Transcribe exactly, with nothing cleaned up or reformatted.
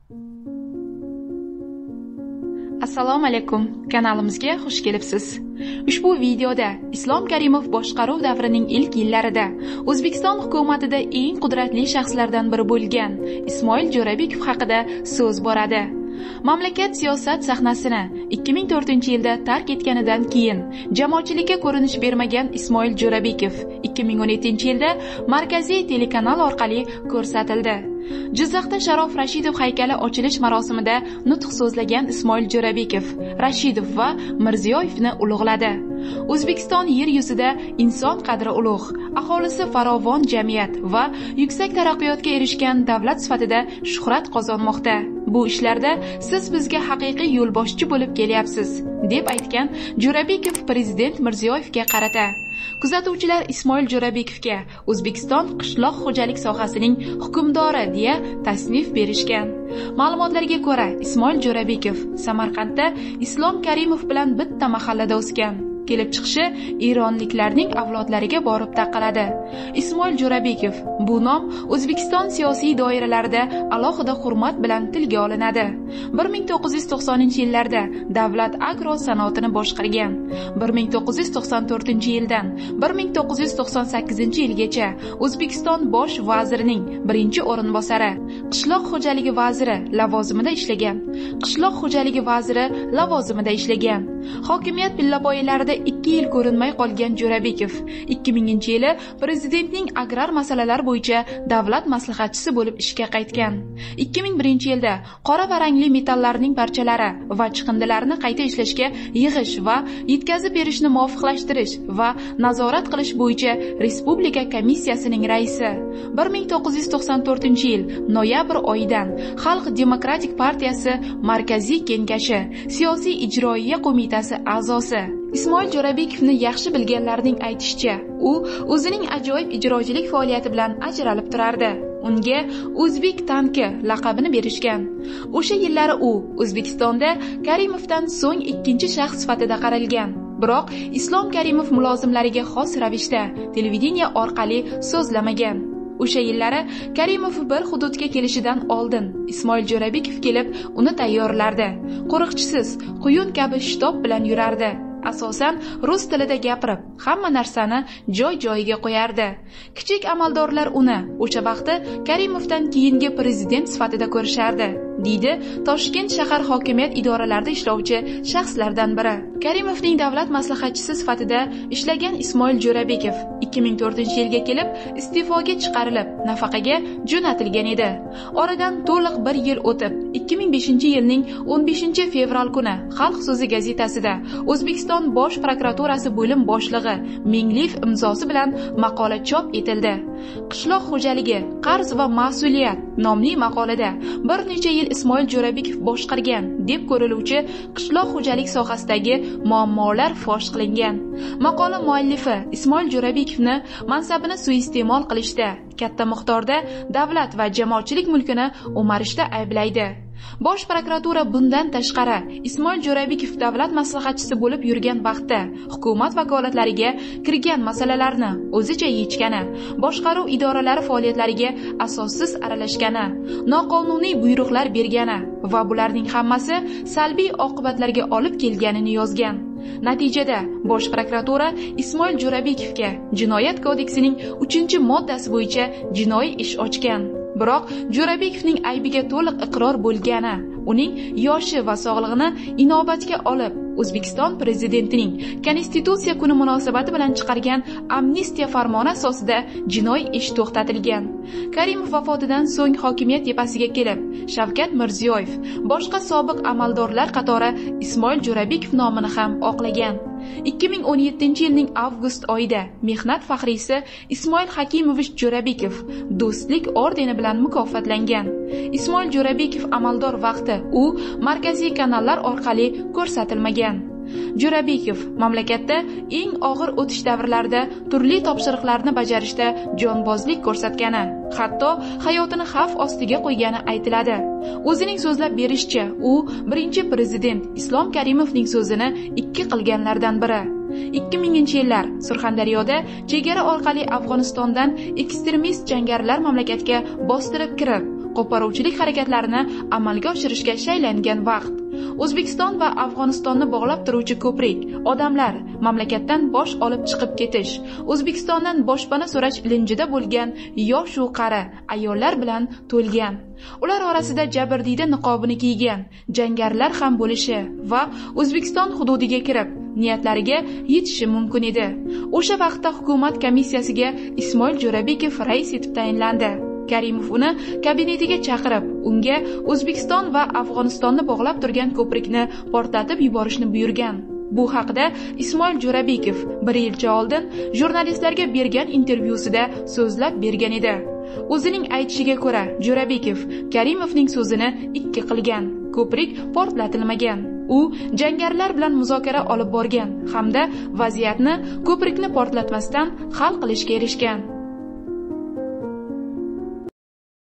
Assalomu alaykum, kanalimizga xush kelibsiz. Ushbu videoda Islom Karimov boshqaruv davrining ilk yillarida O'zbekiston hukumatida eng qudratli shaxslardan biri bo'lgan Ismoil Jo'rabekov haqida so'z boradi. Mamlakat siyosat sahnasini ikki ming to'rtinchi yilda tark etganidan keyin jamoatchilikka ko'rinish bermagan Ismoil Jo'rabekov ikki ming o'n yettinchi yilda markaziy telekanal orqali ko'rsatildi. Jizzaxda Sharof Rashidov haykali ochilish marosimida nutq so'zlagan Ismoil Jo'rabekov Rashidov va Mirziyoyevni ulug'ladi. O'zbekiston yer yuzida inson qadri ulug', aholisi farovon jamiyat va yuksak taraqqiyotga erishgan davlat sifatida shuhrat qozonmoqda. Bu ishlarda siz bizga haqiqiy yo'lboshchi bo'lib kelyapsiz, deb aytgan Jo'rabekov prezident Mirziyoyevga qarata. Kuzatuvchilar Ismoil Jo'rabekovga O'zbekiston qishloq xo'jalik sohasining hukmdori deya tasnif berishgan. Ma'lumotlarga ko'ra, Ismoil Jo'rabekov Samarqandda Islom Karimov bilan bitta mahallada o'sgan. Kelib chiqishi eronliklarning avlodlariga borib taqaladi. Ismoil Jo'rabekov bu nom O'zbekiston siyosiy doiralarida alohida hurmat bilan tilga olinadi. bir ming to'qqiz yuz to'qsoninchi yillarda davlat agro sanoatini boshqargan. bir ming to'qqiz yuz to'qson to'rtinchi yildan bir ming to'qqiz yuz to'qson sakkizinchi yilgacha O'zbekiston bosh vazirining birinchi o'rinbosari, qishloq xo'jaligi vaziri lavozimida ishlagan. Qishloq xo'jaligi vaziri lavozimida ishlagan. Hokimiyat pillapoyalarida ikki yil ko'rinmay qolgan Jo'rabekov ikki minginchi yili prezidentning agrar masalalar bo'yicha davlat maslahatchisi bo'lib ishga qaytgan. ikki ming birinchi yilda qora va rangli metallarning parchalari va chiqindilarini qayta ishlashga yig'ish va yetkazib berishni muvofiqlashtirish va nazorat qilish bo'yicha respublika komissiyasining raisi. bir ming to'qqiz yuz to'qson to'rtinchi yil noyabr oyidan Xalq demokratik partiyasi markaziy kengashi siyosiy ijroiya qo'mitasi a'zosi. Ismoil Jo'rabekovni yaxshi bilganlarning aytishicha, u o'zining ajoyib ijrochilik faoliyati bilan ajralib turardi. Unga O'zbek tanki laqabini berishgan. O'sha yillari u O'zbekistonda Karimovdan so'ng ikkinchi shaxs sifatida qaralgan. Biroq Islom Karimov mulozimlariga xos ravishda televideniya orqali so'zlamagan. O'sha yillari Karimov bir hududga kelishidan oldin Ismoil Jo'rabekov kelib uni tayyorlardi. Qo'riqchisiz, quyun kabi shtob bilan yurardi. Asosan rus tilida gapirib, hamma narsani joy-joyiga qo'yardi. Kichik amaldorlar uni o'sha vaqti Karimovdan keyingi prezident sifatida ko'rishardi, deydi Toshkent shahar hokimiyat idoralarida ishlovchi shaxslardan biri. Karimovning davlat maslahatchisi sifatida ishlagan Ismoil Jo'rabekov ikki ming to'rtinchi yilga kelib iste'foga chiqarilib, nafaqaga jo'natilgan edi. Oradan to'liq bir yil o'tib, ikki ming beshinchi yilning o'n beshinchi fevral kuni Xalq so'zi gazetasida O'zbekiston Bosh prokuraturasi bo'lim boshlig'i Mingliyev imzosi bilan maqola chop etildi. Qishloq xo'jaligi, qarz va mas'uliyat nomli maqolada bir necha yil Ismoil Jo'rabekov boshqargan deb ko'riluvchi qishloq xo'jalik sohasidagi muammolar fosh qilingan. Maqola muallifi Ismoil Jo'rabekovni mansabini suiiste'mol qilishda, katta miqdorda davlat va jamoatchilik mulkini o'marishda ayblaydi. Bosh prokuratura bundan tashqari Ismoil Jo'rabekov davlat maslahatchisi bo'lib yurgan vaqtda hukumat vakolatlariga kirgan masalalarni o'zicha yechgani, boshqaruv idoralari faoliyatlariga asossiz aralashgani, noqonuniy buyruqlar bergani va bularning hammasi salbiy oqibatlarga olib kelganini yozgan. Natijada Bosh prokuratura Ismoil Jo'rabekovga Jinoyat kodeksining uchinchi moddasi bo'yicha jinoiy ish ochgan. Biroq Jo'rabekovning aybiga to'liq iqror bo'lgani, uning yoshi va sog'lig'ini inobatga olib, O'zbekiston prezidentining Konstitutsiya kuni munosabati bilan chiqargan amnistiya farmoni asosida jinoiy ish to'xtatilgan. Karimov vafotidan so'ng hokimiyat tepasiga kelib, Shavkat Mirziyoyev boshqa sobiq amaldorlar qatori Ismoil Jo'rabekov nomini ham oqlagan. ikki ming o'n yettinchi yilning avgust oyida mehnat faxriysi Ismoil Hakimovich Jo'rabekov Do'stlik ordeni bilan mukofotlangan. Ismoil Jo'rabekov amaldor vaqti u markaziy kanallar orqali ko'rsatilmagan. Jo'rabekov mamlakatda eng og'ir o'tish davrlarida turli topshiriqlarni bajarishda jonbozlik ko'rsatgani, hatto hayotini xavf ostiga qo'ygani aytiladi. O'zining so'zlab berishicha, u birinchi prezident Islom Karimovning so'zini ikki qilganlardan biri. ikki minginchi yillar Surxondaryoda chegara orqali Afg'onistondan ekstremist jangarilar mamlakatga bostirib kirib, qo'poruvchilik harakatlarini amalga oshirishga shaylangan vaqt. O'zbekiston va Afg'onistonni bog'lab turuvchi ko'prik, odamlar, mamlakatdan bosh olib chiqib ketish, O'zbekistondan boshpana so'rash ilinjida bo'lgan yosh u qari ayollar bilan to'lgan. Ular orasida jabrdiyda niqobini kiygan jangarilar ham bo'lishi va O'zbekiston hududiga kirib niyatlariga yetishi mumkin edi. O'sha vaqtda hukumat komissiyasiga Ismoil Jo'rabekov rais etib tayinlandi. Karimov uni kabinetiga chaqirib, unga O'zbekiston va Afg'onistonni bog'lab turgan ko'prikni portlatib yuborishni buyurgan. Bu haqida Ismoil Jo'rabekov bir yilcha oldin jurnalistlarga bergan intervyusida so'zlab bergan edi. O'zining aytishiga ko'ra, Jo'rabekov Karimovning so'zini ikki qilgan. Ko'prik portlatilmagan. U jangarilar bilan muzokara olib borgan hamda vaziyatni ko'prikni portlatmasdan hal qilishga erishgan.